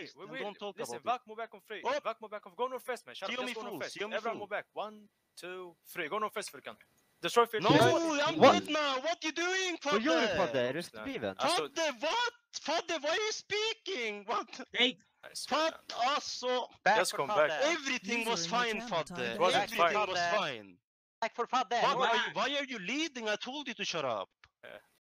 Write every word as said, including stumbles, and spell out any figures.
Christ. we And will. don't talk Listen, about Vak, move back on three. Oh. Vak, move back on. Go north first, man. Shut See up. you Let's me go north fool, first. see you me Everyone fool. move back. One, two, three. Go north first, Furkan. Destroy field. No, Destroy- I'm What? dead now. What you doing, Vad gör du Fadde? Fadde? Rest No. biven? I stod- Fadde, what? Fadde, why are you speaking? What? Hey, I swear, Fad, man. alltså. Back Just for come Fadde. back. Everything was User in your fine, channel Fadde. timed It wasn't Everything fine. was Fadde. fine. Back for Fadde. Why, Go why, back. are you, why are you leading? I told you to shut up.